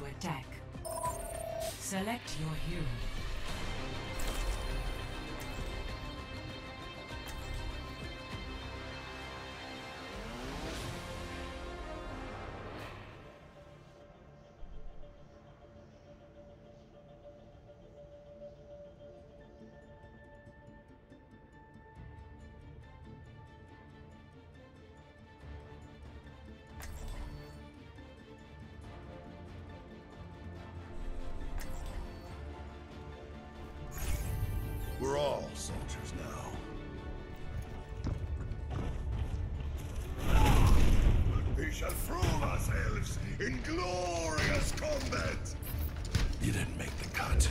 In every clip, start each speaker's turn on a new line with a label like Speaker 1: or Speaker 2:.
Speaker 1: attack. Select your hero.
Speaker 2: We're all soldiers now. We shall prove ourselves in glorious combat! You didn't make the cut.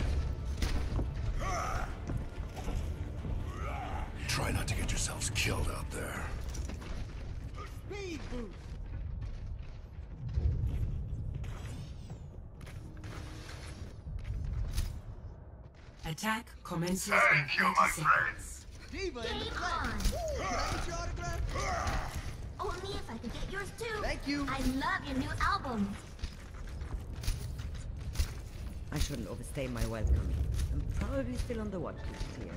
Speaker 2: Try not to get yourselves killed out there.
Speaker 3: Speed boost!
Speaker 1: Attack commences
Speaker 2: Thank
Speaker 1: in
Speaker 2: you,
Speaker 1: 30
Speaker 2: my
Speaker 1: seconds.
Speaker 3: Diva in the
Speaker 4: Game
Speaker 3: flesh!
Speaker 4: on!
Speaker 3: Can I get your autograph?
Speaker 4: Only if I could get yours too.
Speaker 3: Thank you.
Speaker 4: I love your new album.
Speaker 5: I shouldn't overstay my welcome. I'm probably still on the watch list here.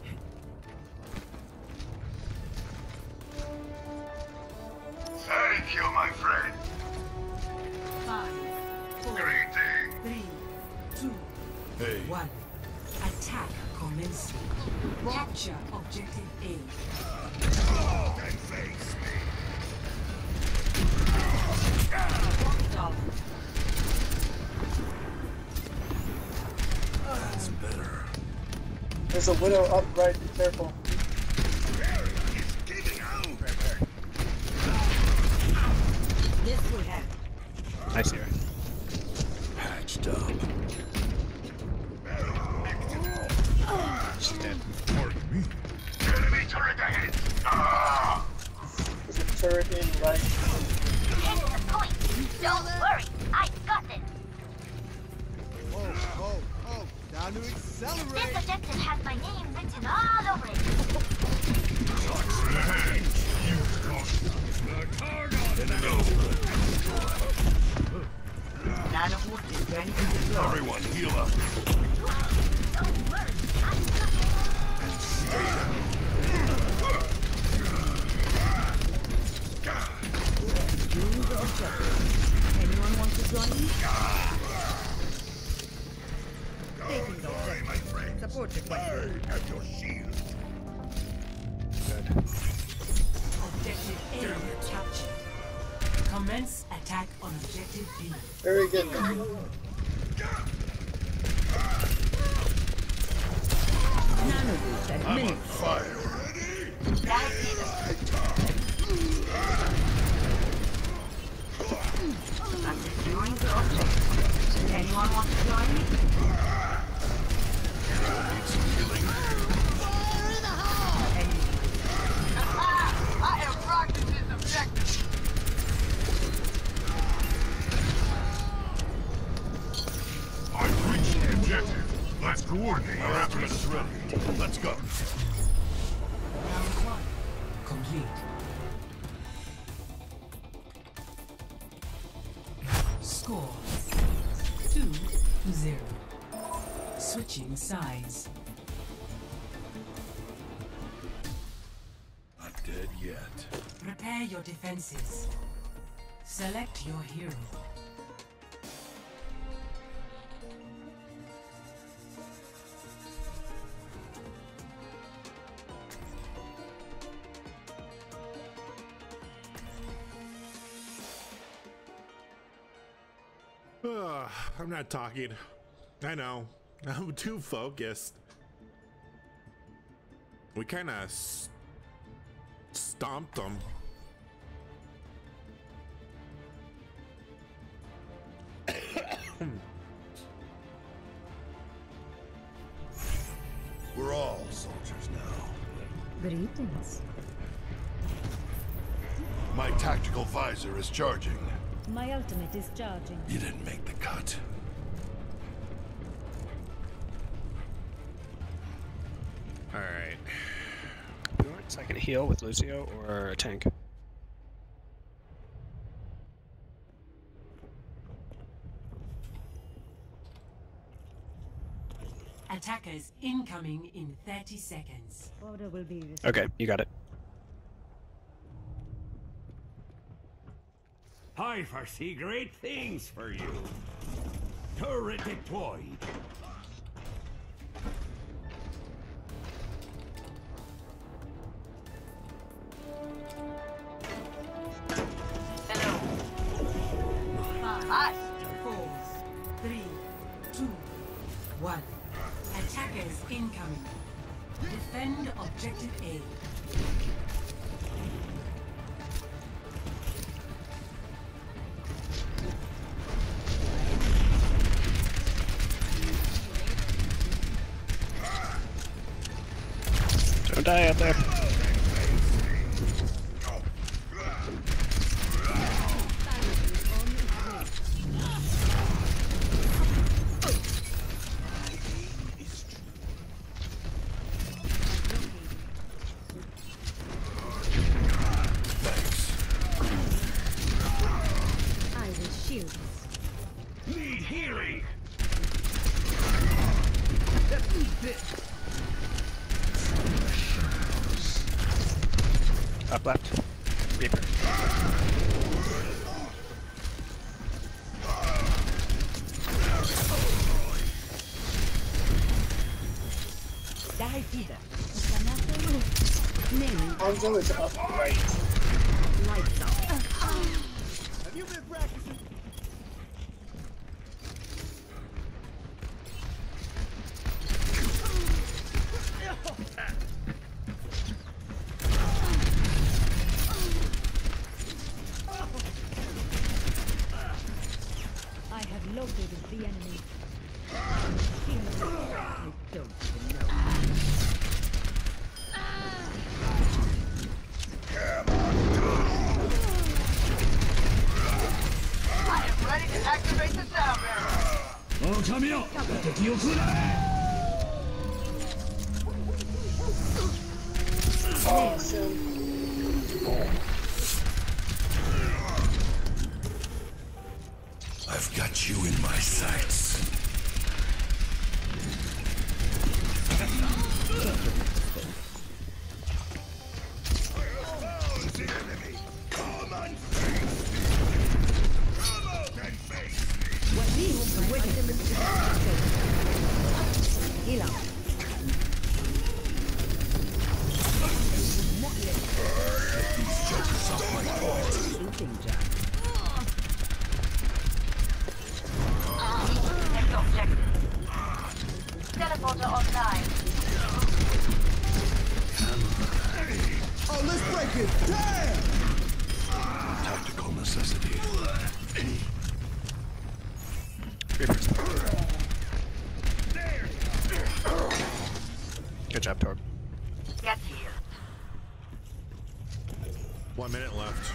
Speaker 2: Thank you, my friend.
Speaker 1: 5, 4,
Speaker 2: Greeting.
Speaker 1: 3, 2,
Speaker 2: Hey.
Speaker 1: 1. Attack commencing. Capture objective A.
Speaker 2: Walk and face me.
Speaker 1: Down.
Speaker 2: That's better.
Speaker 6: There's a widow up right, be careful.
Speaker 2: It's giving out.
Speaker 5: This will help.
Speaker 7: Nice here.
Speaker 2: Patched up.
Speaker 7: She's dead.
Speaker 2: Pardon me. Enemy turret ahead. Ah!
Speaker 6: There's a turret in right.
Speaker 4: Take the point. Don't worry. I got this.
Speaker 3: Oh. Time to accelerate!
Speaker 4: This objective has my name written all over it.
Speaker 5: Nanoport is ready to deploy.
Speaker 2: Everyone, heal up.
Speaker 4: Don't worry. I got this.
Speaker 5: Choose the objective. Anyone want to join me? Taking the
Speaker 2: Sorry, my friend.
Speaker 5: Support the question.
Speaker 2: Burn at your shield.
Speaker 7: Good.
Speaker 1: Objective A captured. Commence attack on objective B.
Speaker 6: Very good.
Speaker 5: Nanoboost at
Speaker 2: I'm on
Speaker 5: minute.
Speaker 2: fire.
Speaker 5: I'm securing the objective. Anyone want to join me?
Speaker 2: Need some healing.
Speaker 3: I have rocked this objective!
Speaker 2: I've reached the objective. Let's coordinate. Our apparatus is ready. Let's go.
Speaker 1: Round 1 complete. Score 2-0. Switching sides.
Speaker 2: Not dead yet.
Speaker 1: Prepare your defenses. Select your hero.
Speaker 8: I'm not talking. I know. I'm too focused. We kind of stomped them.
Speaker 2: We're all soldiers now.
Speaker 9: Greetings.
Speaker 2: My tactical visor is charging.
Speaker 9: My ultimate is charging.
Speaker 2: You didn't make the cut.
Speaker 8: All right.
Speaker 7: You want a second heal with Lucio or a tank?
Speaker 1: Attackers incoming in 30 seconds.
Speaker 5: Order will be restored.
Speaker 7: Okay, you got it.
Speaker 2: I foresee great things for you. Turret deployed.
Speaker 4: Hello.
Speaker 1: Five, 4, 3, 2, 1. Attackers incoming. Defend objective A.
Speaker 7: Don't die out there.
Speaker 9: I will shield us.
Speaker 2: Need healing.
Speaker 7: Up left. Reaper.
Speaker 5: Die either.
Speaker 6: Hanzo is up right.
Speaker 5: Lights out.
Speaker 3: Have you been practicing?
Speaker 9: I have located the enemy.
Speaker 5: I don't even know.
Speaker 3: I am ready to activate the sound barrier.
Speaker 2: I've got you in my sights. Come and face me. Come out and face me.
Speaker 5: Heal up. Shooting jack.
Speaker 4: Next objective. Teleporter online.
Speaker 3: Oh, let's break it. Damn!
Speaker 2: Tactical necessity.
Speaker 7: Reaper's. Good job, Torb.
Speaker 4: Get here.
Speaker 8: 1 minute left.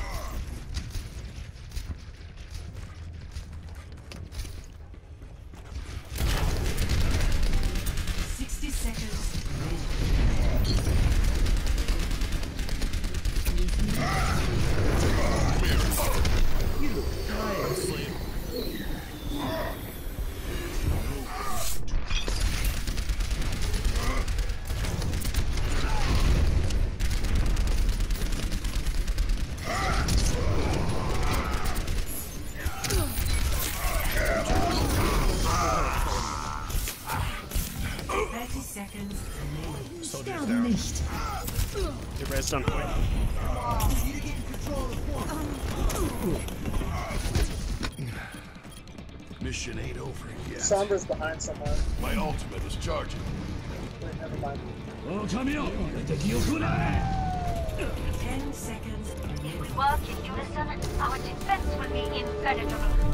Speaker 2: Soldiers down.
Speaker 7: Your red's on point.
Speaker 2: Mission ain't over yet.
Speaker 6: Sombra's behind somewhere.
Speaker 2: My ultimate is charging.
Speaker 6: Wait, never mind.
Speaker 1: 10 seconds
Speaker 4: If
Speaker 1: remaining.
Speaker 4: we work in unison, our defense will be impenetrable.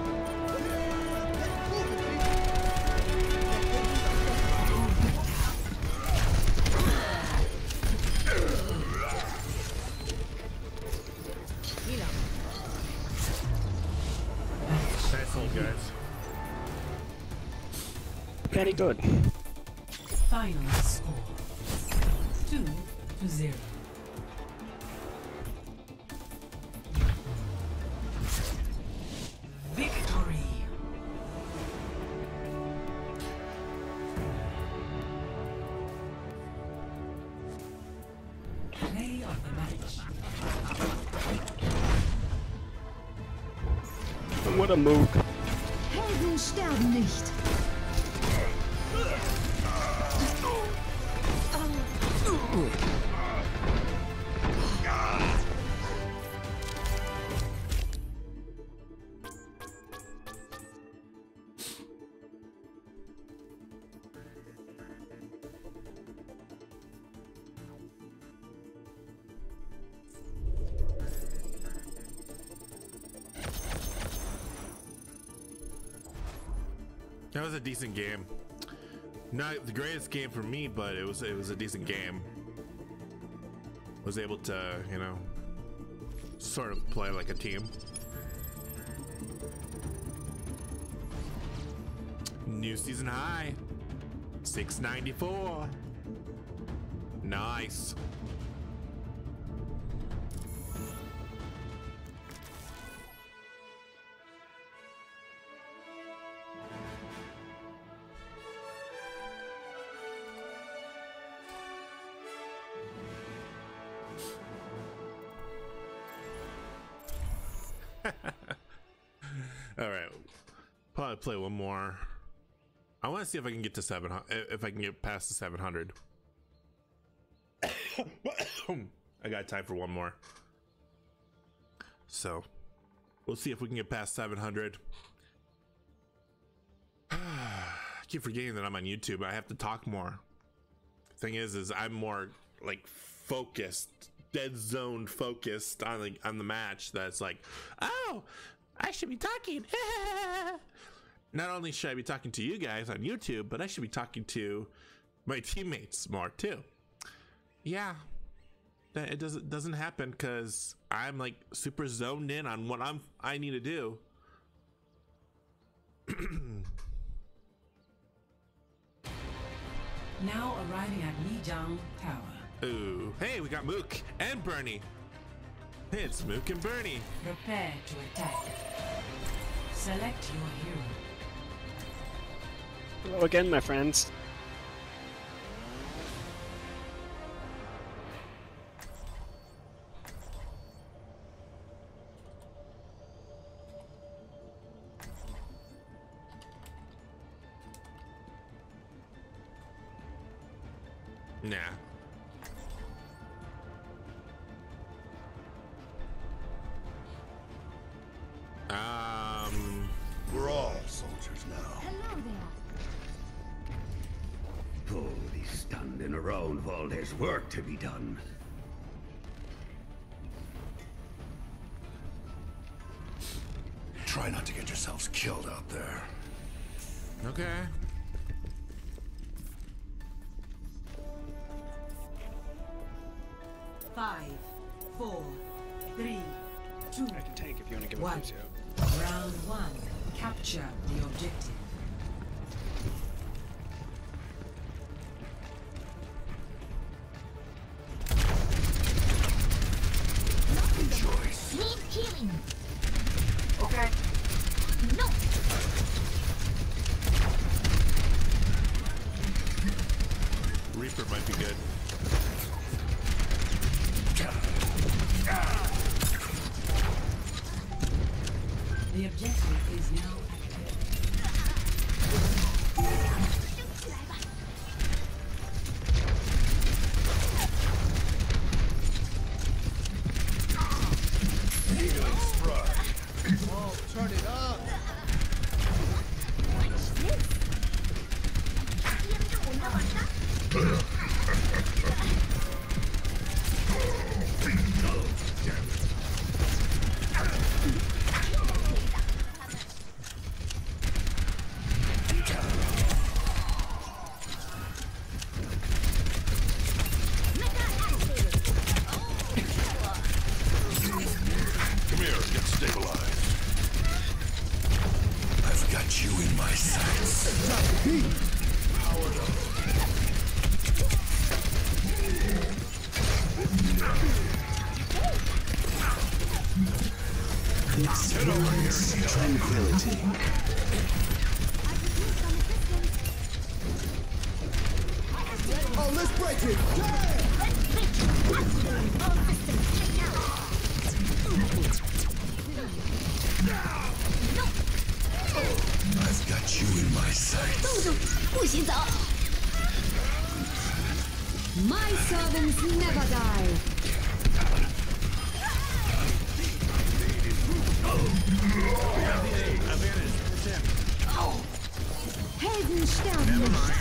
Speaker 5: Heal up.
Speaker 8: Nice little guys.
Speaker 7: Very good.
Speaker 1: Final score 2-0. Victory. of the match.
Speaker 7: What a move.
Speaker 9: Helden sterben nicht.
Speaker 8: That was a decent game. Not the greatest game for me, but it was a decent game. Was able to, you know, sort of play like a team. New season high. 694. Nice. All right, probably play one more. I want to see if I can get to 700. If I can get past the 700. I got time for one more. So we'll see if we can get past 700. I keep forgetting that I'm on YouTube. I have to talk more. Thing is I'm more like focused, dead zone focused on the match. That's like, oh, I should be talking. Not only should I be talking to you guys on YouTube, but I should be talking to my teammates more too. Yeah, it doesn't happen because I'm like super zoned in on what I need to do.
Speaker 1: Now arriving at Lijiang Tower.
Speaker 8: Ooh, hey, we got Mook and Bernie. It's Mook and Bernie.
Speaker 1: Prepare to attack. Select your hero.
Speaker 7: Hello again, my friends.
Speaker 8: Nah.
Speaker 2: We're all soldiers now.
Speaker 9: Hello there.
Speaker 10: Fully stunned in a round while there's work to be done.
Speaker 2: Try not to get yourselves killed out there.
Speaker 8: Okay.
Speaker 1: Five, 4, 3, 2,
Speaker 7: I can tank if you want to give it
Speaker 1: one.
Speaker 7: Lucio.
Speaker 1: Round 1. Capture the objective.
Speaker 4: Need healing. Okay. No.
Speaker 8: Reaper might be good.
Speaker 1: The objective is now
Speaker 2: Turn it up! Come here, get stabilized. I've got you in my sights. Powered up. Get over here. Tranquility. Oh, let's break it! Yeah! I've got you in my sights.
Speaker 9: My servants never die. Helden sterben nicht.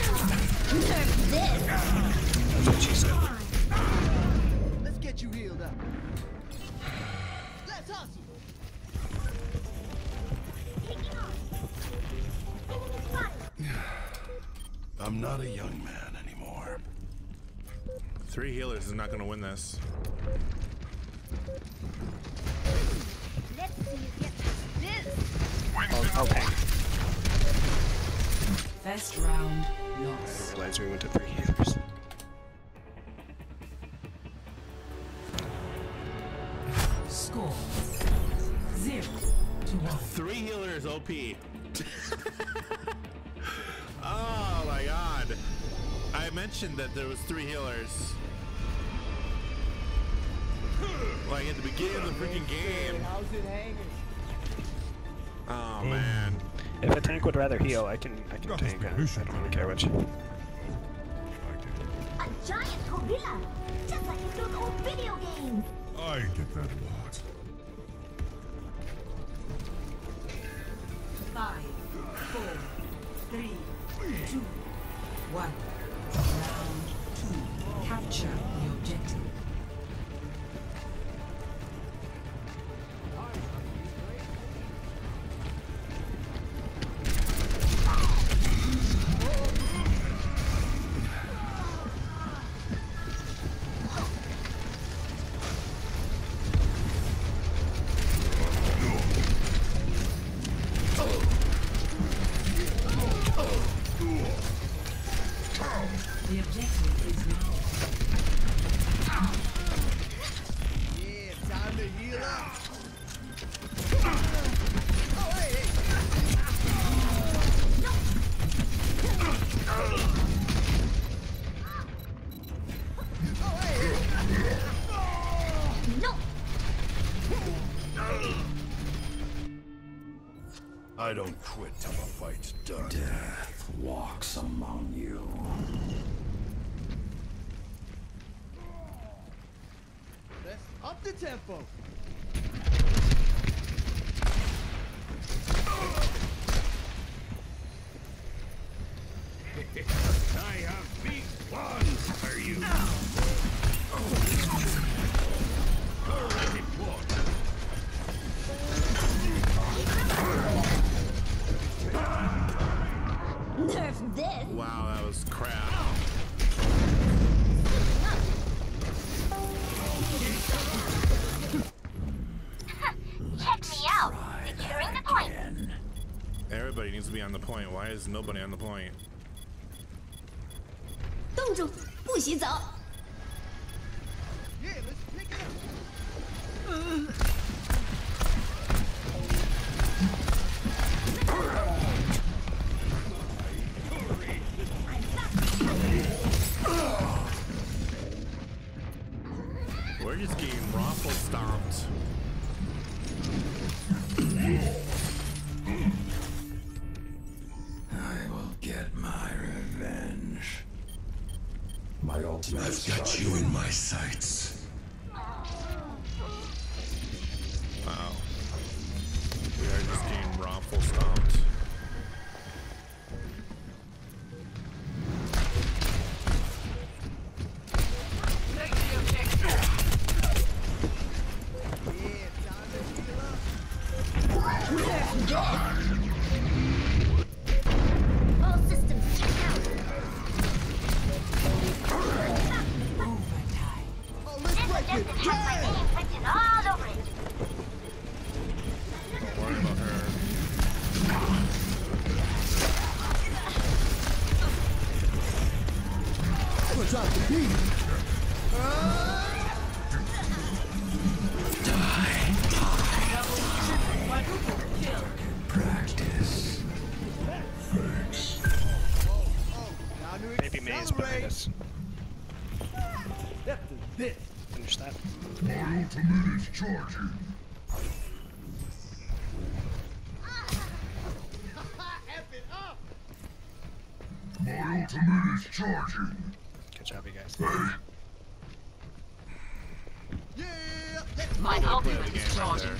Speaker 7: That's what she said.
Speaker 11: Let's get you healed up. Let's hustle.
Speaker 2: I'm not a young man anymore.
Speaker 8: 3 healers is not going to win this.
Speaker 4: Let's see you get this.
Speaker 7: Oh, okay.
Speaker 1: First round
Speaker 7: I
Speaker 1: lost.
Speaker 7: realized we went to 3 healers.
Speaker 1: Score 0-1.
Speaker 8: 3 healers OP. Oh my god. I mentioned that there was 3 healers. Like at the beginning of the freaking game.
Speaker 11: How's it hanging?
Speaker 8: Oh man.
Speaker 7: If a tank would rather heal, I can tank. I don't really care which.
Speaker 4: A giant gorilla, just like in those old video games.
Speaker 2: I get that a lot.
Speaker 1: 5, 4, 3, 2, 1. Round 2. Capture the objective. The objective is now.
Speaker 11: Yeah, time to heal up. Oh, hey, hey. Oh, hey, hey.
Speaker 4: No.
Speaker 2: I don't quit till the fight's done. Death walks among you.
Speaker 11: Let's up the tempo.
Speaker 10: I have big plans for you. Already bought.
Speaker 4: Nerf this.
Speaker 8: Wow, that was crap.
Speaker 4: Check me out. Securing the point.
Speaker 8: Everybody needs to be on the point. Why is nobody on the point?
Speaker 4: 冻住，不许走。
Speaker 11: Yeah, let's pick it up.
Speaker 8: We're just getting raffle stomped.
Speaker 2: I will get my revenge. My ultimate. I've got you in my sights.
Speaker 8: Wow. We are just getting raffle stomped.
Speaker 4: All systems check out.
Speaker 11: Oh, let's break it.
Speaker 4: Just has my name printed all over it.
Speaker 8: Don't worry about her.
Speaker 11: We'll drop the beat.
Speaker 2: Practice.
Speaker 11: Now to
Speaker 7: Maybe May is behind
Speaker 11: accelerate.
Speaker 7: us. Finish that.
Speaker 2: My ultimate is charging. My ultimate is charging.
Speaker 7: Good job, you guys.
Speaker 3: My ultimate is charging.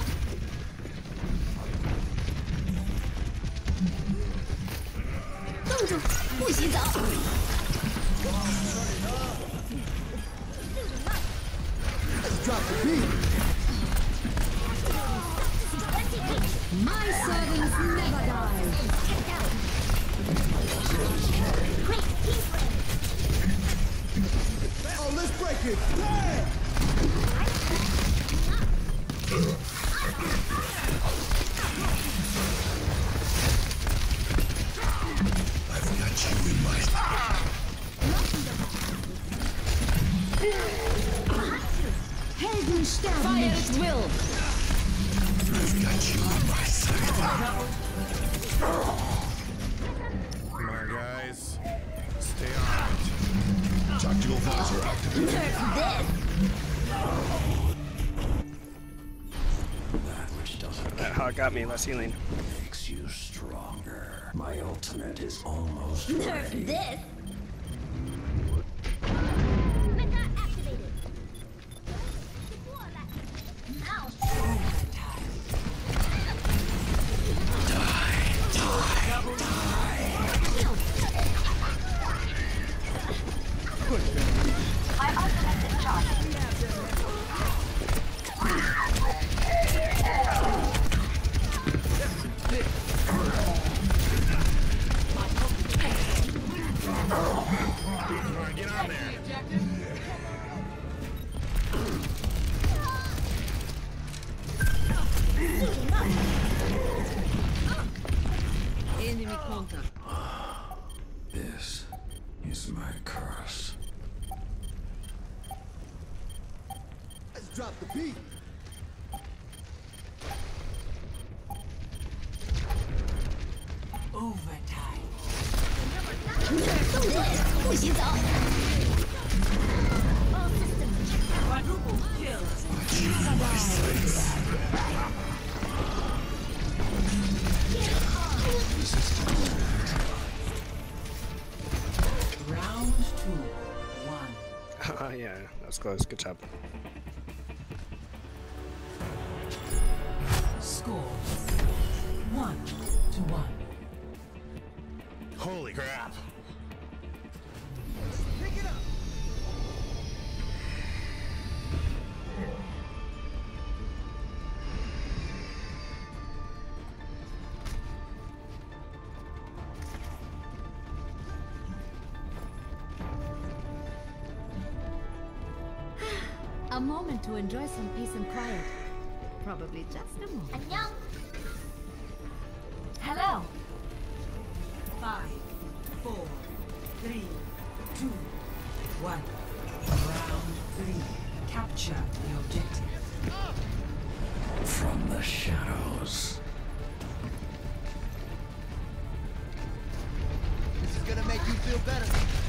Speaker 11: Drop the beat.
Speaker 9: My servants never die.
Speaker 11: Oh, let's break it. Yeah.
Speaker 2: I've got you in my
Speaker 9: Helden sterben nicht. Fire at will.
Speaker 2: I've got you in my sight.
Speaker 8: Come on, guys. Stay on it.
Speaker 2: Tactical visor activated.
Speaker 10: That which doesn't
Speaker 7: That hog got me, less healing.
Speaker 10: makes you stronger. My ultimate is almost
Speaker 4: Nerf
Speaker 10: ready.
Speaker 4: this. Mecha activated. My ultimate is charged.
Speaker 8: Come on, get on there.
Speaker 5: Enemy contact.
Speaker 10: This is my curse.
Speaker 11: Let's drop the beat.
Speaker 1: Overtime.
Speaker 4: 不洗澡。
Speaker 1: Quadruple kills. Round 2. 1.
Speaker 7: Yeah, that was close. Good job.
Speaker 1: Score 1-1.
Speaker 8: Holy crap.
Speaker 11: Pick it up.
Speaker 9: A moment to enjoy some peace and quiet. Probably just a moment.
Speaker 4: 안녕. Hello.
Speaker 1: 5, 4, 3, 2, 1. Round 3. Capture the objective.
Speaker 10: From the shadows.
Speaker 11: This is gonna make you feel better.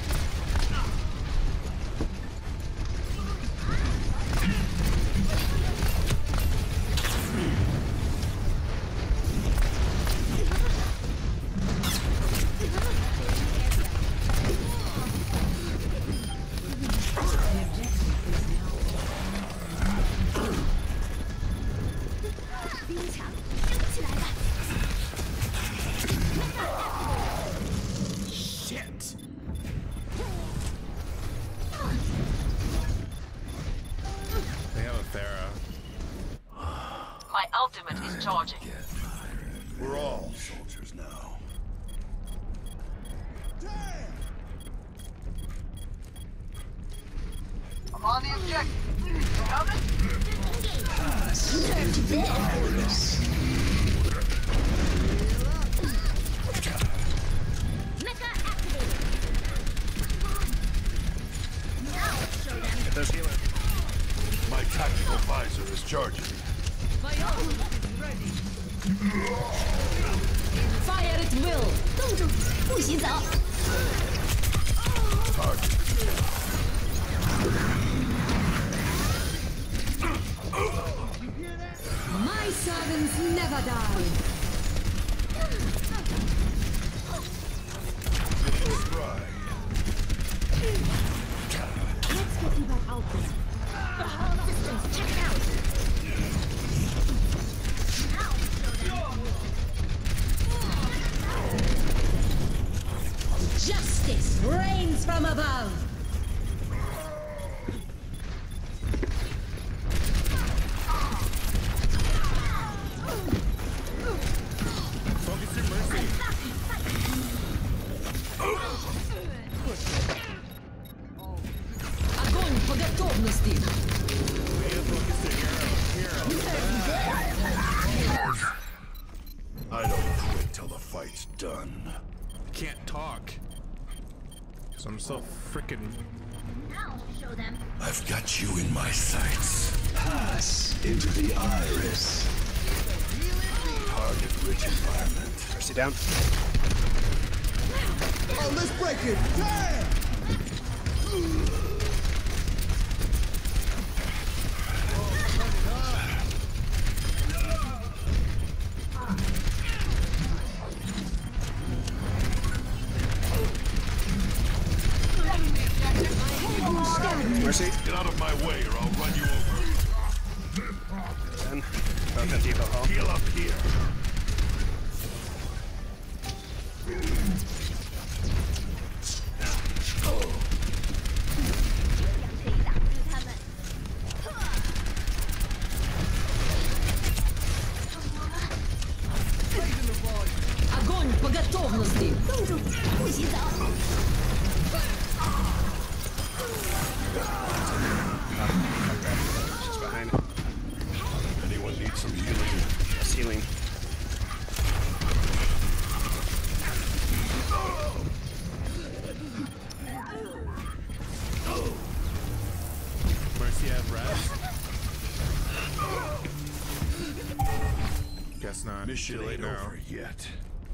Speaker 8: Shit. They have a Thera.
Speaker 3: My ultimate is charging.
Speaker 2: We're all soldiers now.
Speaker 3: I'm on the objective. Coming?
Speaker 4: Mecha activated. Now show them.
Speaker 7: Get those healers.
Speaker 2: My tactical visor is charging.
Speaker 9: Fire at will.
Speaker 4: 冻住，不洗澡。
Speaker 2: Target.
Speaker 9: My servants never die. Let's get you back out there. Systems, check it out. Justice reigns from above.
Speaker 8: Focus your mercy.
Speaker 9: Огонь по готовности.
Speaker 8: Focus the hero.
Speaker 2: I don't quit till the fight's done.
Speaker 8: Can't talk. Cause I'm so freaking.
Speaker 4: Now show them.
Speaker 2: I've got you in my sights. Pass into the iris. Target-rich environment.
Speaker 7: Mercy down.
Speaker 11: Oh, let's break it. Damn!
Speaker 7: Mercy.
Speaker 2: Get out of my way or I'll run you over.
Speaker 7: Then both at depot hall.
Speaker 2: Heal up here.
Speaker 9: Огонь по готовности.
Speaker 7: She's behind.
Speaker 2: Anyone need some healing?
Speaker 7: Yes, healing.
Speaker 8: Mercy have rest. Guess not.
Speaker 2: Mission
Speaker 8: Too late
Speaker 2: ain't
Speaker 8: now.
Speaker 2: over yet.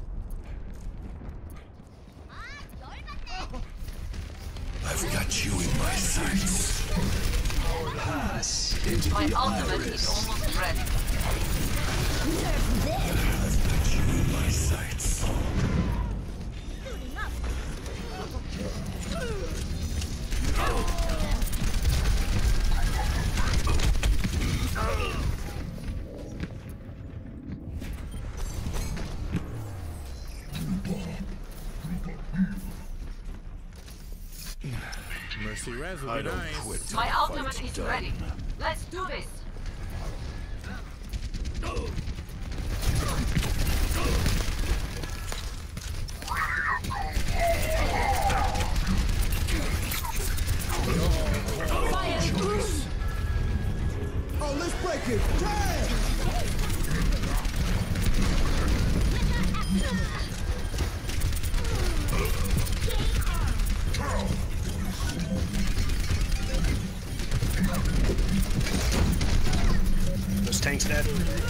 Speaker 2: I've got you in my sights. Pass into
Speaker 3: My
Speaker 2: the
Speaker 3: ultimate
Speaker 2: iris.
Speaker 3: is almost ready.
Speaker 2: I've got you in my sights.
Speaker 8: Mercy res would
Speaker 2: I
Speaker 8: be
Speaker 2: don't
Speaker 8: nice.
Speaker 2: quit till
Speaker 3: My
Speaker 2: the
Speaker 3: ultimate
Speaker 2: fight's
Speaker 3: is
Speaker 2: done.
Speaker 3: ready. Let's do this.
Speaker 11: Oh, let's break it. Damn!
Speaker 7: Those tanks dead.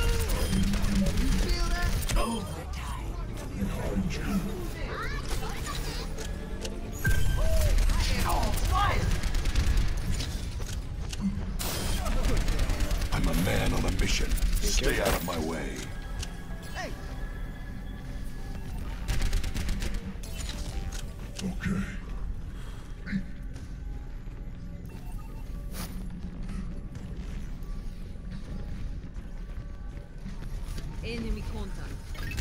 Speaker 2: I'm a man on a mission. Stay out of my way. Okay.
Speaker 5: Enemy contact.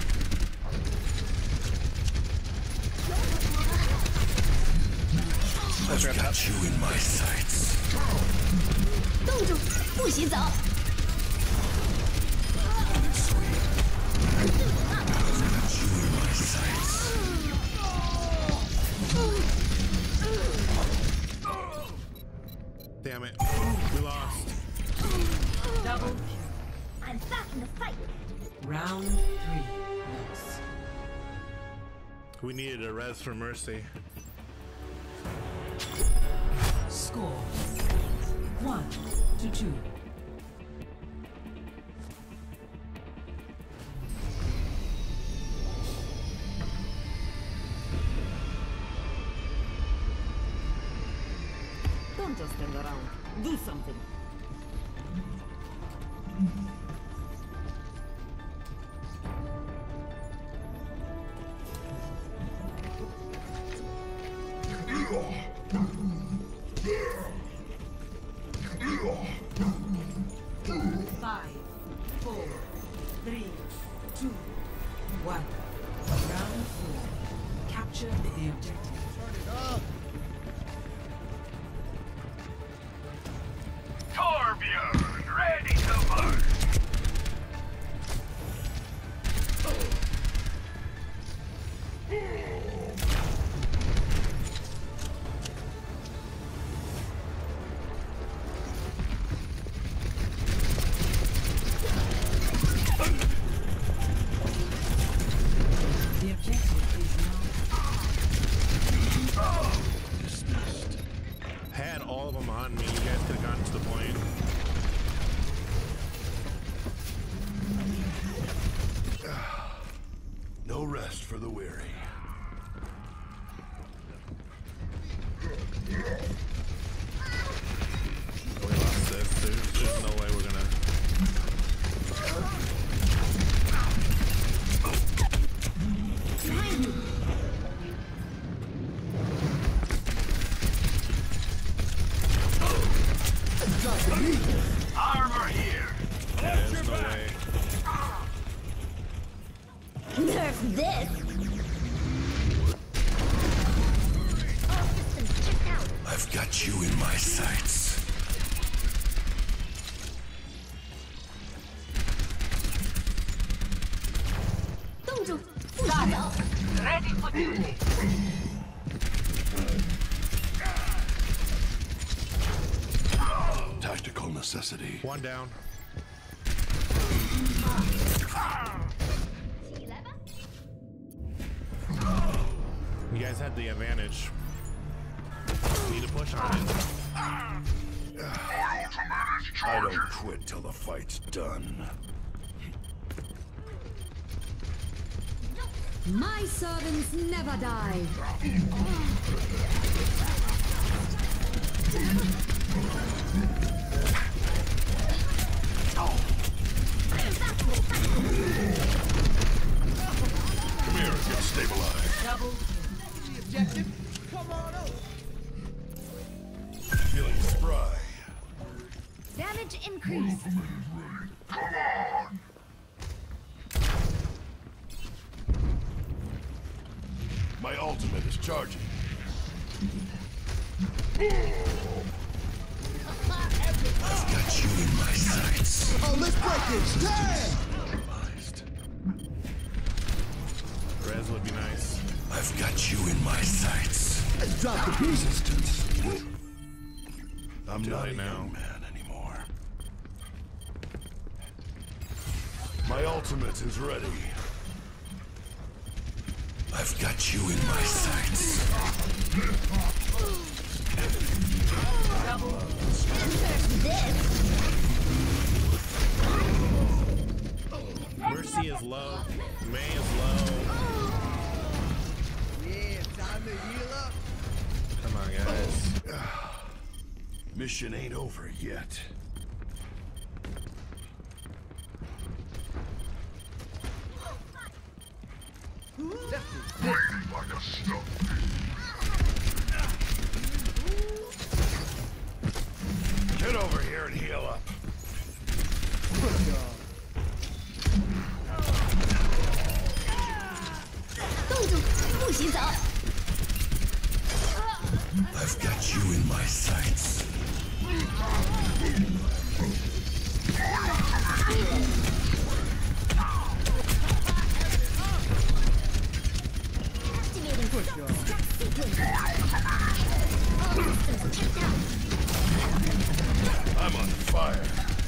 Speaker 2: I've got you in my sights.
Speaker 4: 冻住，不许走！
Speaker 2: Got you in my sights.
Speaker 8: Damn it. We lost.
Speaker 1: Double
Speaker 4: I'm back in the fight.
Speaker 1: round 3.
Speaker 8: We needed a res for Mercy.
Speaker 1: Score 1-2.
Speaker 5: Don't just stand around. Do something.
Speaker 1: Five, four, three, two, one. Round four. Capture the objective.
Speaker 3: Torbjorn, ready to march.
Speaker 1: The objective is now
Speaker 8: Dismissed. Had all of them on me. You guys could have gotten to the point.
Speaker 2: No rest for the weary.
Speaker 8: We lost this. There's no way we're gonna.
Speaker 3: Armor here.
Speaker 8: There's no way.
Speaker 4: Nerf this! All systems checked out.
Speaker 2: I've got you in my sights.
Speaker 3: Ready for duty.
Speaker 2: Tactical necessity.
Speaker 8: One down. You guys had the advantage. Need to push on it.
Speaker 2: I don't quit till the fight's done.
Speaker 9: My servants never die.
Speaker 2: Come here and get stabilized.
Speaker 1: double.
Speaker 11: The objective? Come on over.
Speaker 2: Feeling spry.
Speaker 9: Damage increased.
Speaker 2: My ultimate is charging. I've got you in my sights.
Speaker 11: Oh, let's break this. Damn!
Speaker 2: Compromised.
Speaker 8: Res would be nice.
Speaker 2: I've got you in my sights.
Speaker 11: Let's drop the pieces.
Speaker 2: Resistance. I'm
Speaker 8: Too
Speaker 2: not
Speaker 8: late
Speaker 2: a
Speaker 8: now.
Speaker 2: young man anymore. My ultimate is ready. I've got you in my sights.
Speaker 8: Mercy is low. May is low.
Speaker 11: Yeah, time to heal up.
Speaker 8: Come on, guys.
Speaker 2: Mission ain't over yet. Get over here and heal up. I've got you in my sights. I'm on fire.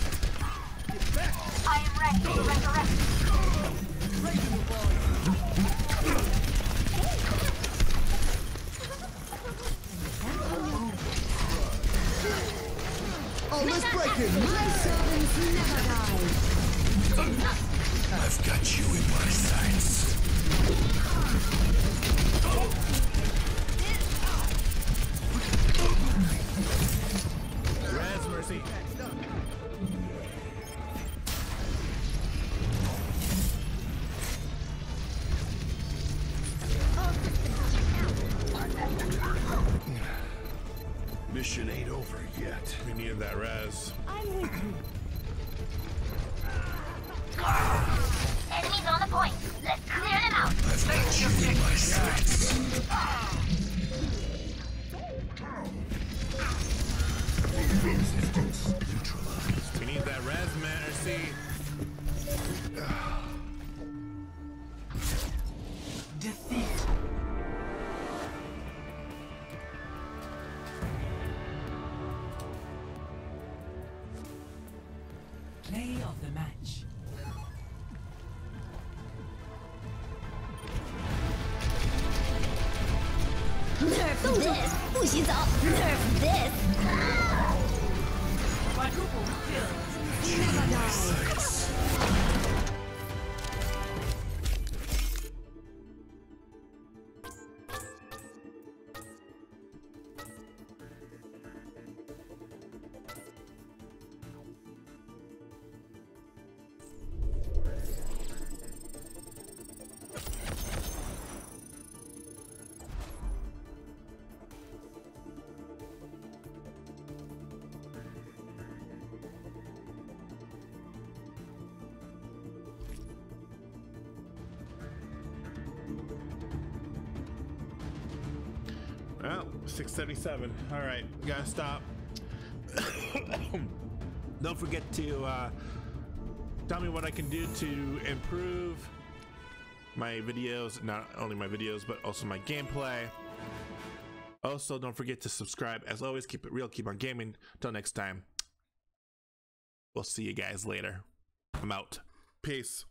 Speaker 4: I am ready to resurrect.
Speaker 11: Oh, let's break it.
Speaker 9: My servants never die.
Speaker 2: I've got you in my sights. mission ain't over yet.
Speaker 8: We needed that res.
Speaker 9: I'm with you.
Speaker 4: Enemies on the point. Let's clear them out.
Speaker 8: We need that res, man. Or see.
Speaker 1: Defeat. Play of the match.
Speaker 9: Nerf this! 不洗澡 Nerf this!
Speaker 1: Quadruple kill.
Speaker 9: Never die!
Speaker 8: Well, 677. All right, we gotta stop. Don't forget to tell me what I can do to improve my videos, not only my videos, but also my gameplay. Also, don't forget to subscribe. As always, keep it real, keep on gaming. Till next time, we'll see you guys later. I'm out. Peace.